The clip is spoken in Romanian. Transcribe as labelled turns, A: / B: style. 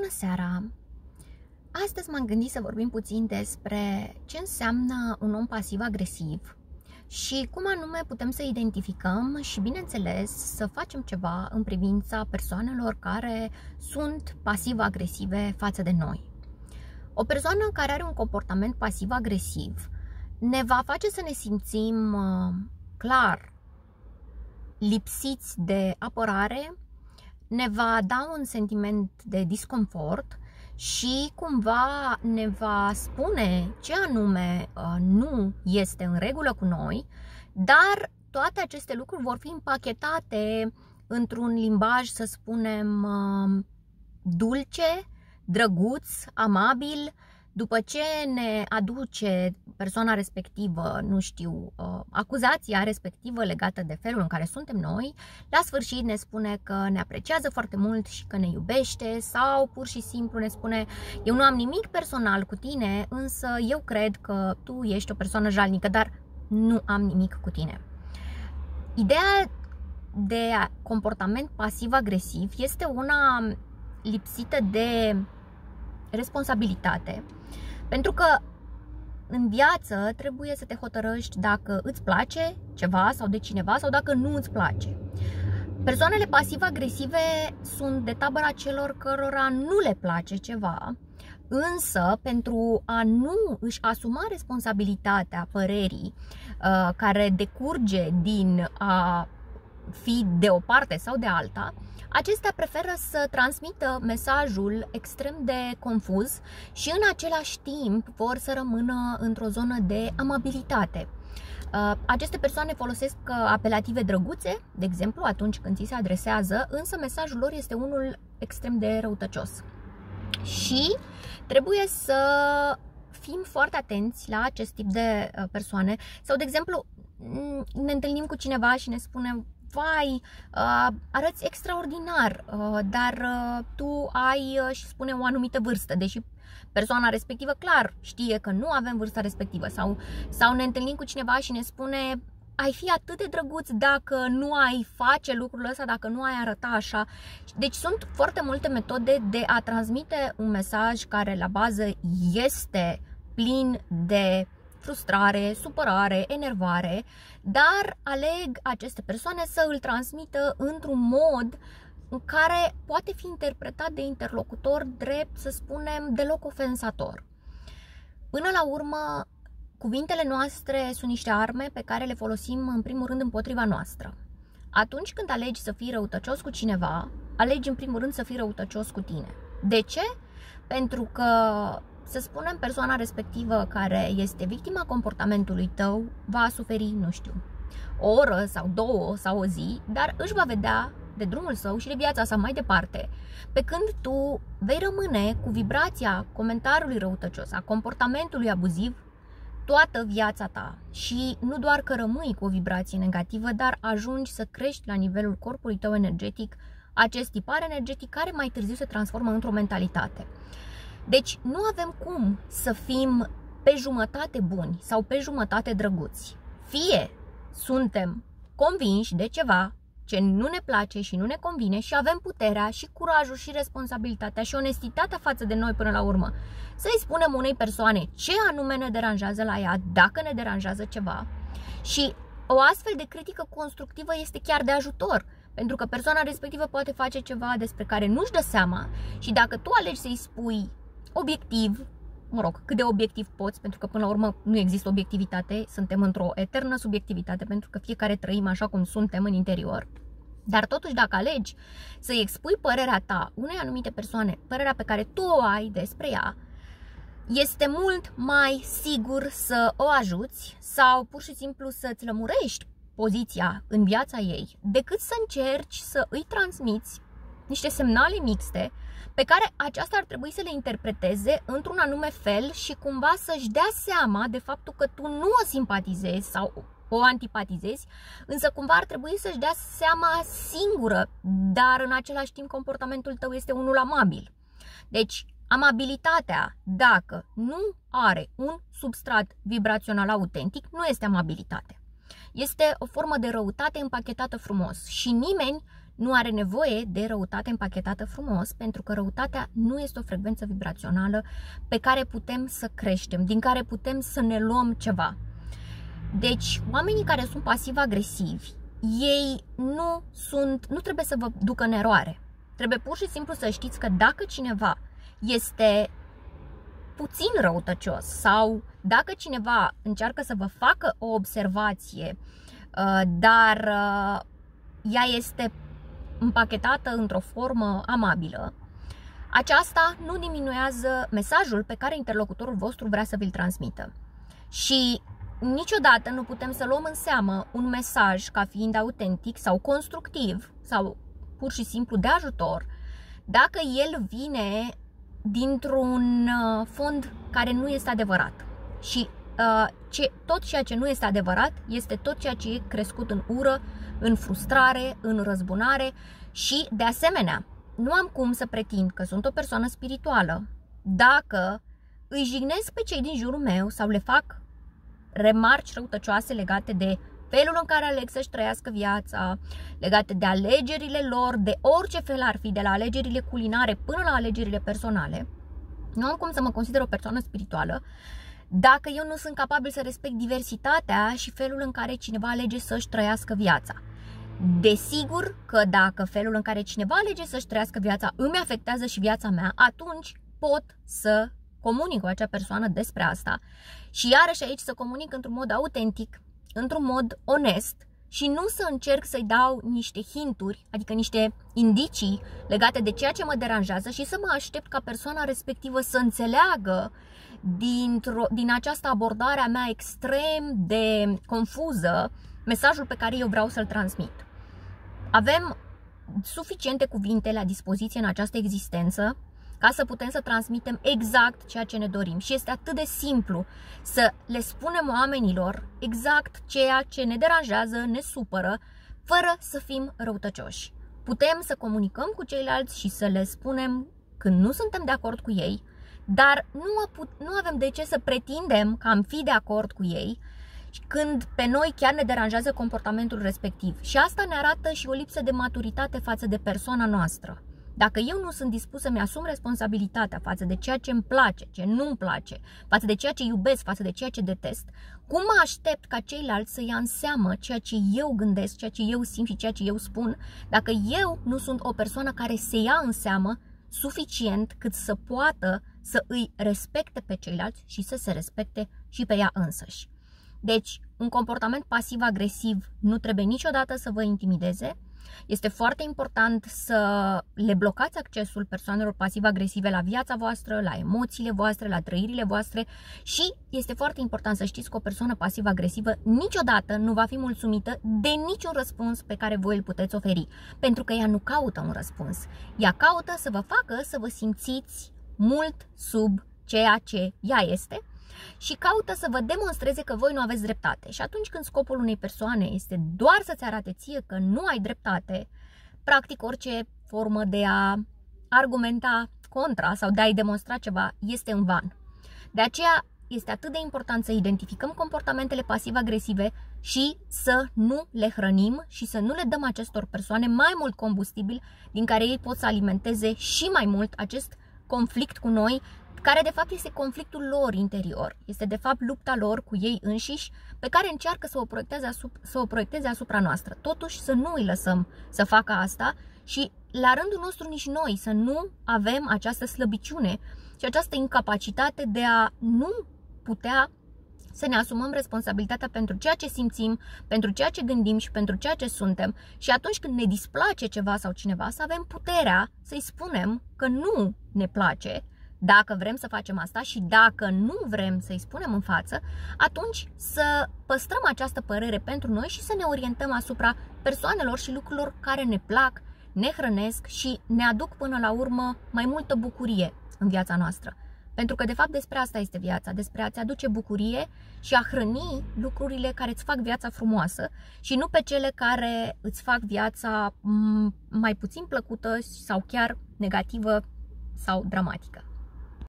A: Bună seara! Astăzi m-am gândit să vorbim puțin despre ce înseamnă un om pasiv-agresiv și cum anume putem să identificăm și, bineînțeles, să facem ceva în privința persoanelor care sunt pasiv-agresive față de noi. O persoană care are un comportament pasiv-agresiv ne va face să ne simțim clar lipsiți de apărare, ne va da un sentiment de disconfort și cumva ne va spune ce anume nu este în regulă cu noi, dar toate aceste lucruri vor fi împachetate într-un limbaj, să spunem, dulce, drăguț, amabil. După ce ne aduce persoana respectivă, nu știu, acuzația respectivă legată de felul în care suntem noi, la sfârșit ne spune că ne apreciază foarte mult și că ne iubește, sau pur și simplu ne spune: eu nu am nimic personal cu tine, însă eu cred că tu ești o persoană jalnică, dar nu am nimic cu tine. Ideea de comportament pasiv-agresiv este una lipsită de responsabilitate, pentru că în viață trebuie să te hotărăști dacă îți place ceva sau de cineva sau dacă nu îți place. Persoanele pasiv-agresive sunt de tabăra celor cărora nu le place ceva, însă pentru a nu își asuma responsabilitatea părerii care decurge din a fi de o parte sau de alta, acestea preferă să transmită mesajul extrem de confuz și în același timp vor să rămână într-o zonă de amabilitate. Aceste persoane folosesc apelative drăguțe, de exemplu, atunci când ți se adresează, însă mesajul lor este unul extrem de răutăcios. Și trebuie să fim foarte atenți la acest tip de persoane. Sau, de exemplu, ne întâlnim cu cineva și ne spune: vai, arăți extraordinar, dar tu ai, și spune, o anumită vârstă, deși persoana respectivă clar știe că nu avem vârsta respectivă. Sau ne întâlnim cu cineva și ne spune: ai fi atât de drăguț dacă nu ai face lucrul ăsta, dacă nu ai arăta așa. Deci sunt foarte multe metode de a transmite un mesaj care la bază este plin de frustrare, supărare, enervare, dar aleg aceste persoane să îl transmită într-un mod în care poate fi interpretat de interlocutor drept, să spunem, deloc ofensator. Până la urmă, cuvintele noastre sunt niște arme pe care le folosim în primul rând împotriva noastră. Atunci când alegi să fii răutăcios cu cineva, alegi în primul rând să fii răutăcios cu tine. De ce? Pentru că, să spunem, persoana respectivă care este victima comportamentului tău va suferi, nu știu, o oră sau două sau o zi, dar își va vedea de drumul său și de viața sa mai departe, pe când tu vei rămâne cu vibrația comentariului răutăcios, a comportamentului abuziv, toată viața ta. Și nu doar că rămâi cu o vibrație negativă, dar ajungi să crești la nivelul corpului tău energetic acest tipar energetic care mai târziu se transformă într-o mentalitate. Deci nu avem cum să fim pe jumătate buni sau pe jumătate drăguți. Fie suntem convinși de ceva ce nu ne place și nu ne convine și avem puterea și curajul și responsabilitatea și onestitatea față de noi până la urmă să-i spunem unei persoane ce anume ne deranjează la ea, dacă ne deranjează ceva. Și o astfel de critică constructivă este chiar de ajutor, pentru că persoana respectivă poate face ceva despre care nu-și dă seama și dacă tu alegi să-i spui obiectiv, mă rog, cât de obiectiv poți, pentru că până la urmă nu există obiectivitate, suntem într-o eternă subiectivitate, pentru că fiecare trăim așa cum suntem în interior. Dar totuși, dacă alegi să-i expui părerea ta unei anumite persoane, părerea pe care tu o ai despre ea, este mult mai sigur să o ajuți sau pur și simplu să-ți lămurești poziția în viața ei, decât să încerci să îi transmiți niște semnale mixte pe care aceasta ar trebui să le interpreteze într-un anume fel și cumva să-și dea seama de faptul că tu nu o simpatizezi sau o antipatizezi, însă cumva ar trebui să-și dea seama singură, dar în același timp comportamentul tău este unul amabil. Deci, amabilitatea, dacă nu are un substrat vibrațional autentic, nu este amabilitate. Este o formă de răutate împachetată frumos și nimeni nu are nevoie de răutate împachetată frumos, pentru că răutatea nu este o frecvență vibrațională pe care putem să creștem, din care putem să ne luăm ceva. Deci, oamenii care sunt pasiv-agresivi, ei nu trebuie să vă ducă în eroare. Trebuie pur și simplu să știți că dacă cineva este puțin răutăcios sau dacă cineva încearcă să vă facă o observație, dar ea este împachetată într-o formă amabilă, aceasta nu diminuează mesajul pe care interlocutorul vostru vrea să vi-l transmită. Și niciodată nu putem să luăm în seamă un mesaj ca fiind autentic sau constructiv sau pur și simplu de ajutor dacă el vine dintr-un fond care nu este adevărat. Și tot ceea ce nu este adevărat este tot ceea ce e crescut în ură, în frustrare, în răzbunare și, de asemenea, nu am cum să pretind că sunt o persoană spirituală dacă îi jignesc pe cei din jurul meu sau le fac remarci răutăcioase legate de felul în care aleg să-și trăiască viața, legate de alegerile lor, de orice fel ar fi, de la alegerile culinare până la alegerile personale. Nu am cum să mă consider o persoană spirituală dacă eu nu sunt capabil să respect diversitatea și felul în care cineva alege să-și trăiască viața. Desigur că dacă felul în care cineva alege să-și trăiască viața îmi afectează și viața mea, atunci pot să comunic cu acea persoană despre asta și iarăși aici să comunic într-un mod autentic, într-un mod onest și nu să încerc să-i dau niște hinturi, adică niște indicii legate de ceea ce mă deranjează și să mă aștept ca persoana respectivă să înțeleagă din această abordare a mea extrem de confuză mesajul pe care eu vreau să-l transmit. Avem suficiente cuvinte la dispoziție în această existență ca să putem să transmitem exact ceea ce ne dorim. Și este atât de simplu să le spunem oamenilor exact ceea ce ne deranjează, ne supără, fără să fim răutăcioși. Putem să comunicăm cu ceilalți și să le spunem când nu suntem de acord cu ei, dar nu avem de ce să pretindem că am fi de acord cu ei când pe noi chiar ne deranjează comportamentul respectiv. Și asta ne arată și o lipsă de maturitate față de persoana noastră. Dacă eu nu sunt dispus să-mi asum responsabilitatea față de ceea ce îmi place, ce nu îmi place, față de ceea ce iubesc, față de ceea ce detest, cum mă aștept ca ceilalți să ia în seamă ceea ce eu gândesc, ceea ce eu simt și ceea ce eu spun, dacă eu nu sunt o persoană care se ia în seamă suficient cât să poată să îi respecte pe ceilalți și să se respecte și pe ea însăși. Deci, un comportament pasiv-agresiv nu trebuie niciodată să vă intimideze. Este foarte important să le blocați accesul persoanelor pasiv-agresive la viața voastră, la emoțiile voastre, la trăirile voastre și este foarte important să știți că o persoană pasiv-agresivă niciodată nu va fi mulțumită de niciun răspuns pe care voi îl puteți oferi, pentru că ea nu caută un răspuns. Ea caută să vă facă să vă simțiți mult sub ceea ce ea este și caută să vă demonstreze că voi nu aveți dreptate. Și atunci când scopul unei persoane este doar să-ți arate ție că nu ai dreptate, practic orice formă de a argumenta contra sau de a-i demonstra ceva este în van. De aceea este atât de important să identificăm comportamentele pasiv-agresive și să nu le hrănim și să nu le dăm acestor persoane mai mult combustibil din care ei pot să alimenteze și mai mult acest conflict cu noi, care de fapt este conflictul lor interior, este de fapt lupta lor cu ei înșiși, pe care încearcă să o proiecteze asupra noastră. Totuși să nu îi lăsăm să facă asta și la rândul nostru nici noi să nu avem această slăbiciune și această incapacitate de a nu putea să ne asumăm responsabilitatea pentru ceea ce simțim, pentru ceea ce gândim și pentru ceea ce suntem și atunci când ne displace ceva sau cineva să avem puterea să-i spunem că nu ne place, dacă vrem să facem asta și dacă nu vrem să-i spunem în față, atunci să păstrăm această părere pentru noi și să ne orientăm asupra persoanelor și lucrurilor care ne plac, ne hrănesc și ne aduc până la urmă mai multă bucurie în viața noastră. Pentru că de fapt despre asta este viața, despre a-ți aduce bucurie și a hrăni lucrurile care îți fac viața frumoasă și nu pe cele care îți fac viața mai puțin plăcută sau chiar negativă sau dramatică.